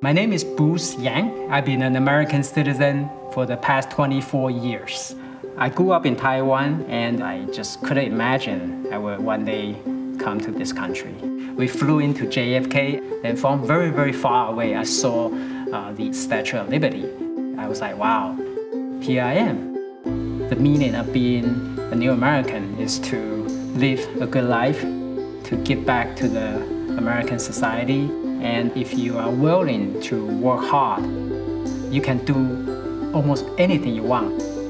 My name is Bruce Yang. I've been an American citizen for the past 24 years. I grew up in Taiwan and I just couldn't imagine I would one day come to this country. We flew into JFK and from very, very far away I saw the Statue of Liberty. I was like, wow, here I am. The meaning of being a new American is to live a good life, to give back to the American society. And if you are willing to work hard, you can do almost anything you want.